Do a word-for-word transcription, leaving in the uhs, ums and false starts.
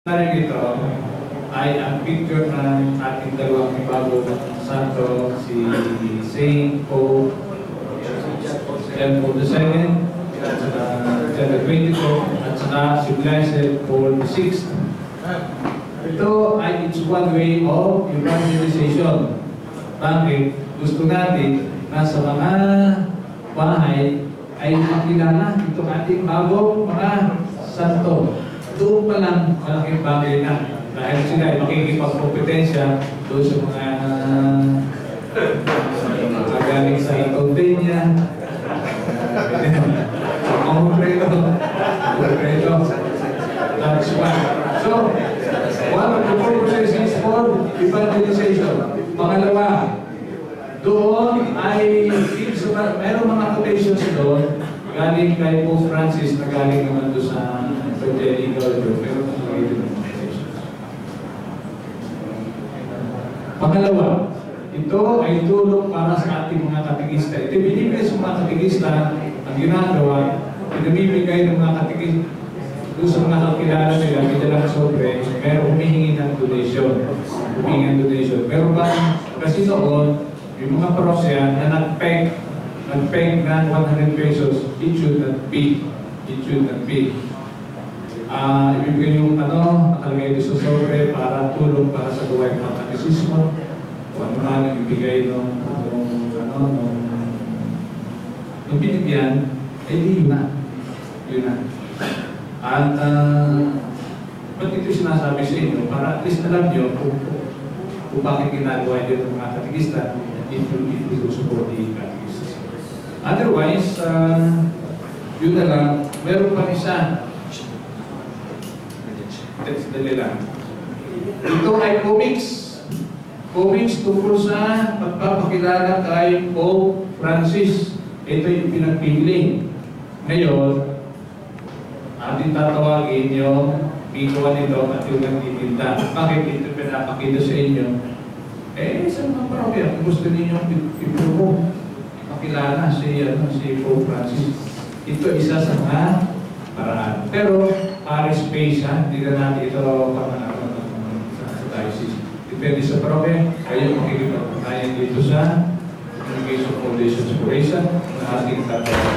Narin ito ay ang picture ng ating dalawang ibago santo, si Saint Paul John Paul the Second, at saka John the twenty-fourth, at saka si Blessed Paul the Sixth. Ito ay it's one way of evangelization. Bakit? Gusto natin na sa mga bahay ay makilala itong ating bago mga santo. Doon pa lang malaking bagay na dahil sila ay makikipagkompetensya doon sa mga magaling sa Itautenia, Concreto, Concreto. That's one. So, one of the purposes is for evangelization. Pangalawa, doon ay meron mga quotations doon galing kay Pope Francis na galing naman doon sa evangelical group. Pero pangalawa, ito ay tulong para sa ating mga katekista. Ito binibigay sa mga katekista ang ginagawa, pinamimigay ng mga katekista doon sa mga kakilala nila, hindi lang sobre, pero humihingi ng donation. Humihingi ng donation. Pero ba, kasi noon, yung mga parosya na nag-peg, nag-peg ng one hundred pesos, it should not be. It should not be. Uh, ibigay yung ano, nakalagay doon sa sobre para tulong para sa gawain ng katekismo. Kung ano man ang ibigay nung, nung, ano, nung, nung binigyan, eh di yun na. Yun na. At, uh, ba't ito sinasabi sa inyo? Para at least alam nyo kung, kung bakit ginagawa nyo ng mga katekista, if you, if you support the katekista. Otherwise, uh, yun na lang, meron pa isa. That's the lang. Ito ay comics. Comics tungkol sa pagpapakilala kay Pope Francis. Ito yung pinagpiling. Ngayon, ating tatawagin yung pinawa nito at yung nagtitinda. Bakit ito pinapakita sa inyo? Eh, sa mga parokya, kung gusto ninyo ipuro, makilala si, ano, si Pope Francis. Ito isa sa mga paraan. Pero, Paris space, ha? Hindi na natin ito pangalaman sa diocese. Depende sa parokya, kayo makikipagpatayan dito sa Communication Foundation Corporation na ating tatawagin.